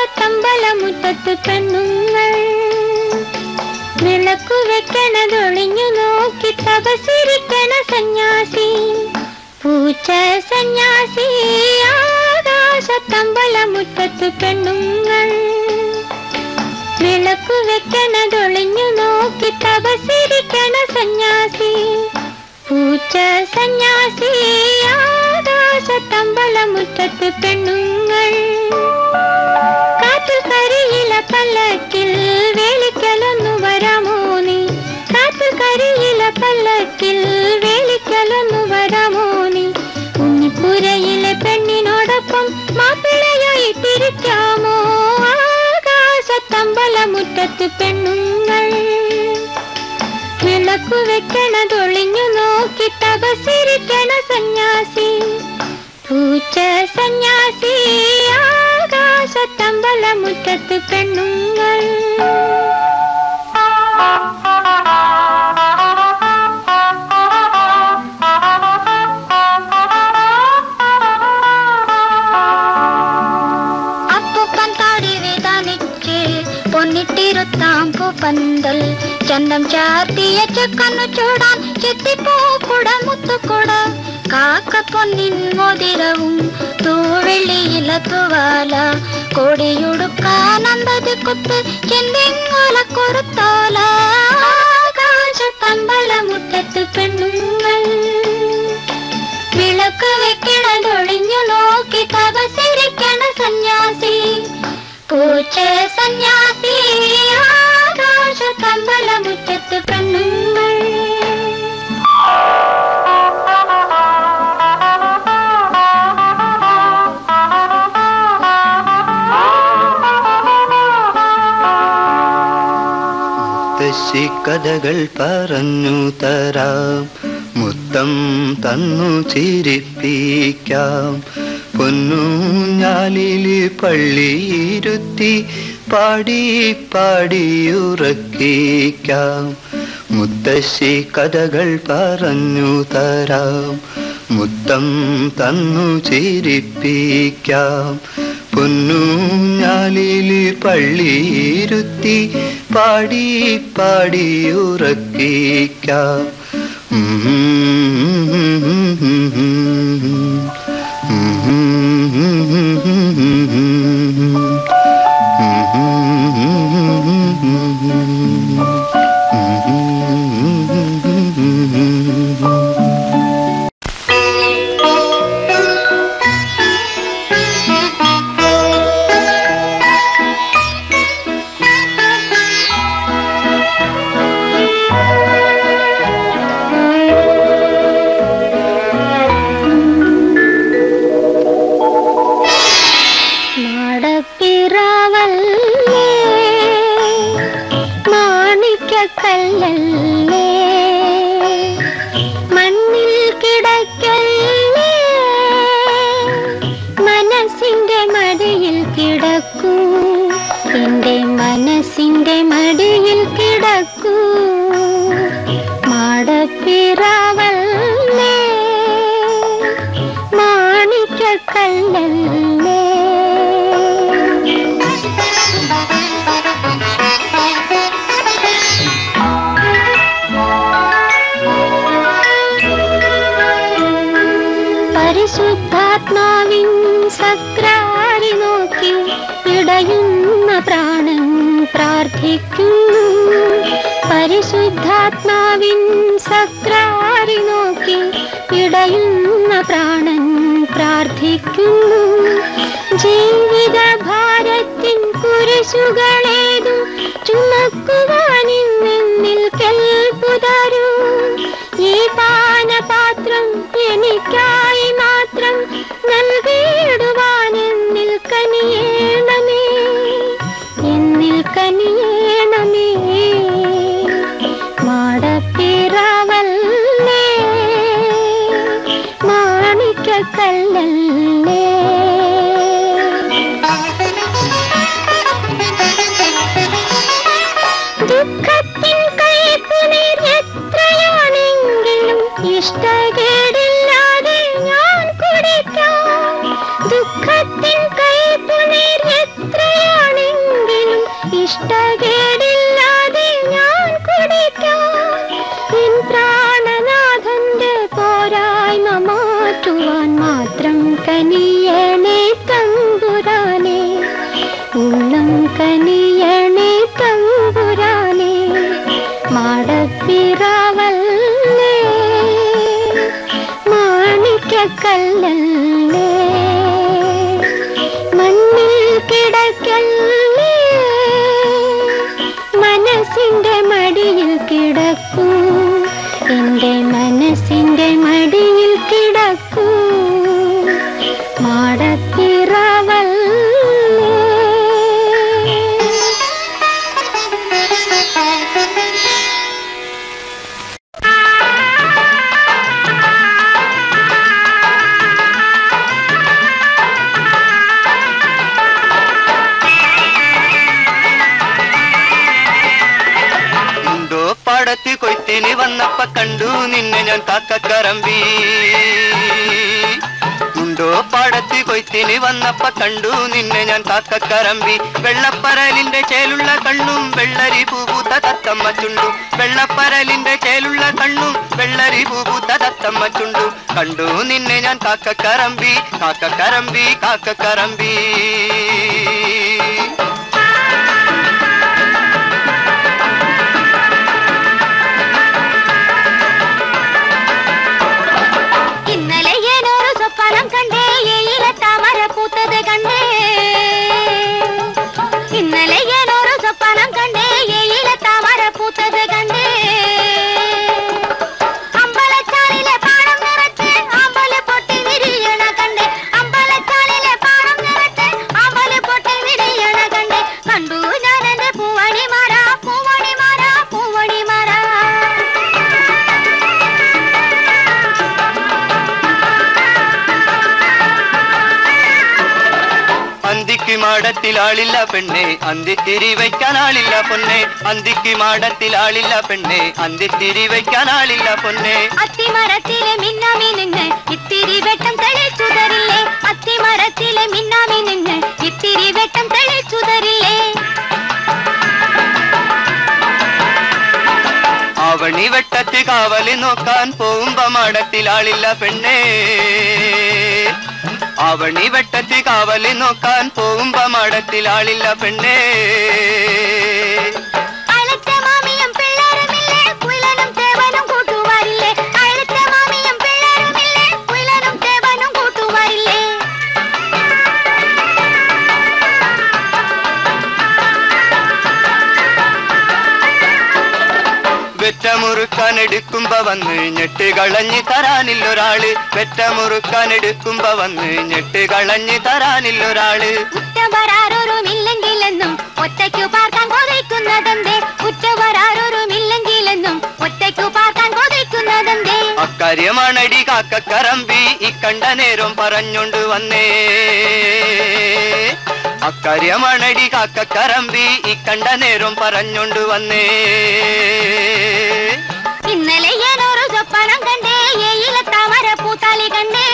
ആകാശത്തമ്പലമുറ്റത്ത് പെണ്ണുങ്ങൾ വിളക്കു വെക്കണതൊളിഞ്ഞു നോക്കി തപസിരിക്കണ സന്യാസി പൂച്ച സന്യാസി. ആകാശത്തമ്പലമുറ്റത്ത് പെണ്ണുങ്ങൾ വിളക്കു വെക്കണതൊളിഞ്ഞു നോക്കി തപസിരിക്കണ സന്യാസി പൂച്ച സന്യാസി. ആകാശത്തമ്പലമുറ്റത്ത് പെണ്ണുങ്ങൾ കാറ്റിൽ കരിയില പല്ലക്കിൽ വേലിക്കലൊന്നു വരാമോ നീ കാറ്റിൽ കരിയില പല്ലക്കിൽ വേലിക്കലൊന്നു വരാമോ നീ ഉണ്ണിപ്പുരയിലെ പെണ്ണിനോടൊപ്പം മാപ്പിളയായി തിരിക്കാമോ. ആകാശത്തമ്പലമുറ്റത്ത് പെണ്ണുങ്ങൾ വിളക്കു വെക്കണതൊളിഞ്ഞു നോക്കി തപസിരിക്കണ സന്യാസി പൂച്ച സന്യാസി. ആകാശത്തമ്പലമുറ്റത്ത് പെണ്ണുങ്ങൾ അപ്പൂപ്പൻ താടി വേദാനിച്ച് പൊന്നിട്ടിരുത്താം പൂപ്പന്തൽ ചന്തം ചാർത്തിയ ചെക്കന്നു ചൂടാൻ ചെത്തിപ്പൂക്കുട മുത്തുക്കുട കാക്ക പൊന്നിൻ മോതിരവും തൂവെള്ളിയില തുവാല കോടിയുടുക്കാനമ്പത് കുത്ത് ചെന്തെങ്ങോല കൊറുത്തോല. ആകാശത്തമ്പലമുറ്റത്ത് പെണ്ണുങ്ങൾ വിളക്ക് വെക്കണതൊളിഞ്ഞു നോക്കി തപസിരിക്കണ സന്യാസി പൂച്ച സന്യാസി. ആകാശത്തമ്പലമുറ്റത്ത് പെണ്ണുങ്ങൾ കഥകൾ പറഞ്ഞു തരാം മുത്തം തന്നു ചിരിപ്പിക്കാം പൊന്നൂഞ്ഞാലില് പള്ളിയിരുത്തി പാടി പാടിയുറക്കിക്കാം. മുത്തശ്ശി കഥകൾ പറഞ്ഞു തരാം മുത്തം തന്നു ചിരിപ്പിക്കാം പൊന്നൂഞ്ഞാലില് പള്ളിയിരുത്തി പാടി പാടിയുറക്കിക്കാം. മനസ്സിന്റെ മടിയിൽ കിടക്കൂ മാടപ്പിറാവല്ലേ മാണിക്കക്കല്ലല്ലേ. പരിശുദ്ധാത്മാവിൻ സക്രാരി നോക്കി ഇടയുന്ന പ്രാണൻ പ്രാർത്ഥിക്കുന്നു. പരിശുദ്ധാത്മാവിൻ സക്രാരി നോക്കി ഇടയുന്ന പ്രാണൻ പ്രാർത്ഥിക്കുന്നു. ജീവിത ഭാരത്തിൻ കുരിശുകളേതും ചുമക്കുവാനിന്നിൽ കെൽപ്പുതരൂ. ഈ പാനപാത്രം എനിക്കായി മാത്രം നൽകിയിടുവാനെന്നിൽ കനിയേണമേ എന്നിൽ കനിയേണമേ. മാടപ്പിറാവല്ലേ മാണിക്കക്കല്ലല്ലേ. ദുഃഖത്തിൻ കൈപ്പുനീർ എത്രയാണെങ്കിലും ഇഷ്ടകേടില്ലാതെ ഞാൻ കുടിക്കാം. ദുഃഖത്തിൻ കൈപ്പുനീർ എത്രയാ കനിയണേ തമ്പുരാനെ, ഉള്ളം കനിയണേ തമ്പുരാനെ, മാടപ്പിറാവല്ലേ മാണിക്കക്കല്ലല്ലേ, മണ്ണിൽ കിടക്കല്ലേ മനസ്സിന്റെ മടിയിൽ കിടക്കൂ, എന്റെ മനസ്സിന്റെ മടിയിൽ കിടക്കൂ മാടപ്പിറാവല്ലേ. പാടത്ത് കൊയ്ത്തിന് വന്നപ്പ കണ്ടു നിന്നെ ഞാൻ കാക്കക്കരമ്പി, ഉണ്ടോ പാടത്ത് കൊയ്ത്തിന് വന്നപ്പ കണ്ടു നിന്നെ ഞാൻ കാക്കക്കരമ്പി, വെള്ളപ്പരലിന്റെ ചേലുള്ള കണ്ണും വെള്ളരി പൂപൂത്ത തത്തമ്മ ചുണ്ടും, വെള്ളപ്പരലിന്റെ ചേലുള്ള കണ്ണും വെള്ളരി പൂപൂത്ത തത്തമ്മ ചുണ്ടും, കണ്ടു നിന്നെ ഞാൻ കാക്കക്കരമ്പി കാക്കക്കരമ്പി കാക്കക്കരമ്പി. സ്വപ്നം കണ്ടേ ഏയില താമര പൂത്തത് കണ്ടേ, ഇന്നലെ ഞാനൊരു സ്വപ്നം കണ്ടേ ഏയില താമര പൂത്തത് കണ്ടേ, അമ്പലച്ചാലിലെ പാടം നിറച്ച് ആമ്പല് പൊട്ടി വിരിയണ കണ്ടേ, അമ്പലച്ചാലിലെ പാടം നിറച്ച് ആമ്പല് പൊട്ടി വിരിയണ കണ്ടേ, കണ്ടു ഞാൻ എന്റെ പൂവണിമാര പൂവണിമാര പൂവണിമാര. അന്തിക്ക് മാടത്തിൽ ആളില്ല പെണ്ണെ അന്തിത്തിരി വയ്ക്കാൻ ആളില്ല പൊന്നെ, അന്തിക്ക് മാടത്തിൽ ആളില്ല പെണ്ണെ അന്തിത്തിരി വയ്ക്കാൻ ആളില്ല പൊന്നെ. അത്തിമരത്തിലെ മിന്നാമി നിന്ന് ഇത്തിരി വെട്ടം തെളിച്ചു തരില്ലേ, അത്തിമരത്തിലെ മിന്നാമി നിന്ന് ഇത്തിരി വെട്ടം തെളിച്ചു തരില്ലേ. ആവണി വെട്ടത്ത് കാവല് നോക്കാൻ പോകുമ്പോ മാടത്തിൽ ആളില്ല പെണ്ണേ, ആവണി വെട്ടത്ത് കാവല് നോക്കാൻ പോകുമ്പോ മാടത്തിൽ ആളില്ല പെണ്ണേ. അയലത്തെ മാമിയും പിള്ളേരുമില്ലേ കുയിലനും തേവനും കൂട്ടുവാരില്ലേ, അയലത്തെ മാമിയും പിള്ളേരുമില്ലേ കുയിലനും തേവനും കൂട്ടുവാരില്ലേ. വെറ്റമുറുക്കാൻ എടുക്കുമ്പോ വന്ന് ഞെട്ട് കളഞ്ഞ് തരാനില്ലൊരാള്, വെറ്റമുറുക്കാൻ എടുക്കുമ്പോ വന്ന് ഞെട്ട് കളഞ്ഞ് തരാനില്ലൊരാള്. ഉറ്റവരാരൊരുമില്ലെങ്കിലെന്നും ഒറ്റയ്ക്കു പാർക്കാൻ കൊതിക്കുന്നതെന്തേ, ഉറ്റവരാരൊരുമില്ലെങ്കിലെന്നും ഒറ്റയ്ക്കു പാർക്കാൻ കൊതിക്കുന്നതെന്തേ. അക്കാര്യമാണടി കാക്കക്കരമ്പി ഇക്കണ്ട നേരം പറഞ്ഞോണ്ട് വന്നേ, അക്കാര്യമാണടി കാക്കക്കരമ്പി ഇക്കണ്ട നേരം പറഞ്ഞോണ്ട് വന്നേ. ഇന്നലെ ഞാനൊരു സ്വപ്നം കണ്ടേ ഏയില താമര പൂത്താലി കണ്ടേ,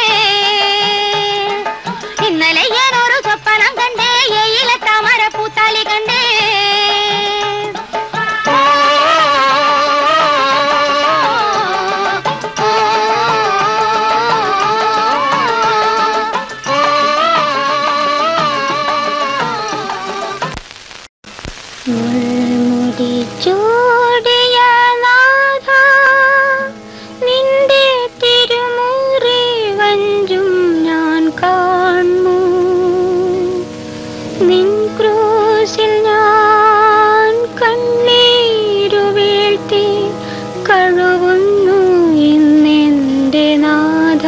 ഇന്നലെ ഞാനൊരു സ്വപ്നം കണ്ടേ ഏയില താമര പൂത്താലി കണ്ടേ. മുൾമുടി ചൂടിയ നാഥ നിന്റെ തിരുമുറി വഞ്ചും ഞാൻ കാണുന്നു, നിൻ ക്രൂശിൽ ഞാൻ കണ്ണീരു വീഴ്ത്തി കഴുകുന്നു ഇന്നെന്റെ നാഥ.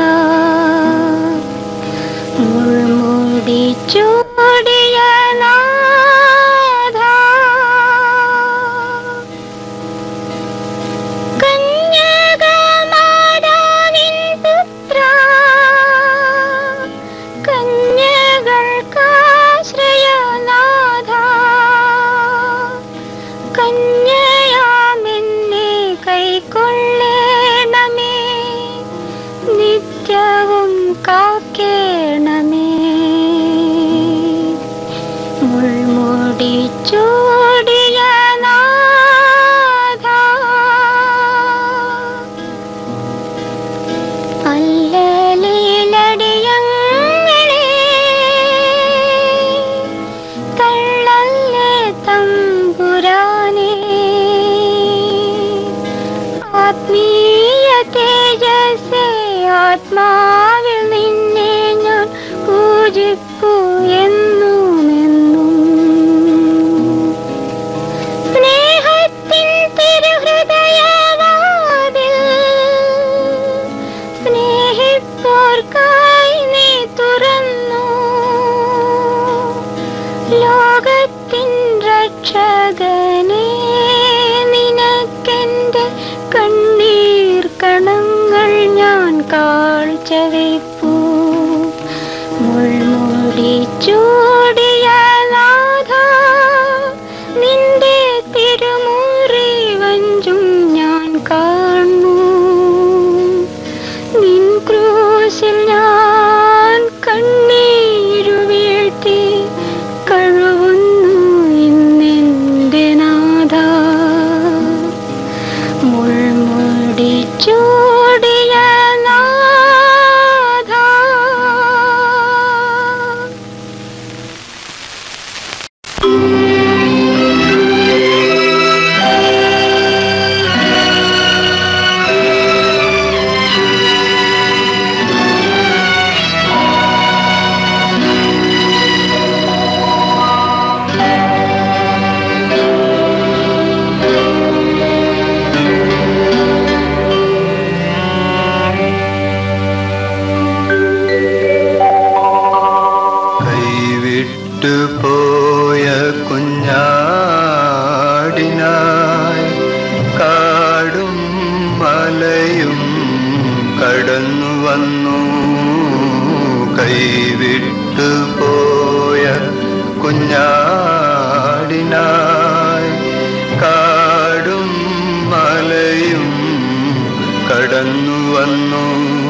മുൾമുടി ചൂടിയ കന്യയാമെന്നെ കൈക്കൊള്ളേണമേ, നിത്യവും കാക്കേണമേ. ആത്മാവിൽ നിന്നെ ഞാൻ പൂജിപ്പൂ എന്നും എന്നും. സ്നേഹത്തിൻ തിരുഹൃദയവാതിൽ സ്നേഹിപ്പോർക്കായി നീ തുറന്നു. ലോകത്തിൻ രക്ഷകനേ, നിനക്കെന്റെ കണ്ണീർ കണങ്ങൾ ഞാൻ കാഴ്ചവെപ്പൂ. മുൾമുടി ചൂടിയ നാഥ, നിന്റെ തിരുമുറി വഞ്ചും ഞാൻ കാണൂ. നിൻ ക്രൂശിൽ ഞാൻ കണ്ണീരു വീഴ്ത്തി കഴുകുന്നു ഇന്നെന്റെ നാഥ. മുൾമുടി ചൂടിയ നാഥ. പോയ കുഞ്ഞാടിനായി കാടും മലയും കടന്നു വന്നു. കൈവിട്ടു പോയ കുഞ്ഞാടിനായി കാടും മലയും കടന്നു വന്നു.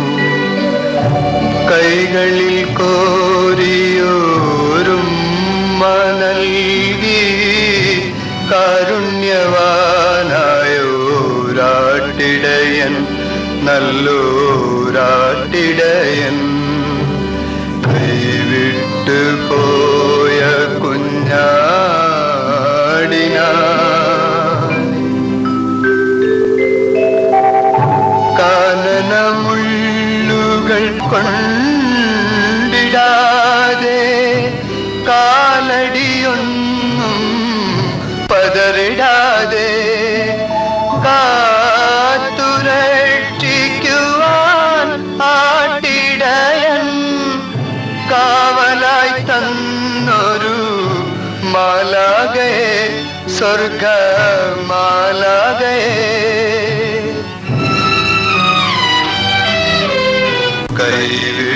കൈകളിൽ കോരിയോരും നൽകി കാരുണ്യവാനായോരാട്ടിടയൻ, നല്ലോരാട്ടിടയൻ. കൈവിട്ടു പോയ കുഞ്ഞാടിനായി കാനനമുള്ളുകൾ കൊണ്ടിടാതെ കാലടിയൊന്നും പതറിടാതെ കാത്തുരക്ഷിക്കുവാൻ ആട്ടിടയൻ കാവലായി തന്നൊരു മാലാഖയെ, സ്വർഗമാലാഖയെ. കൈവിട്ടു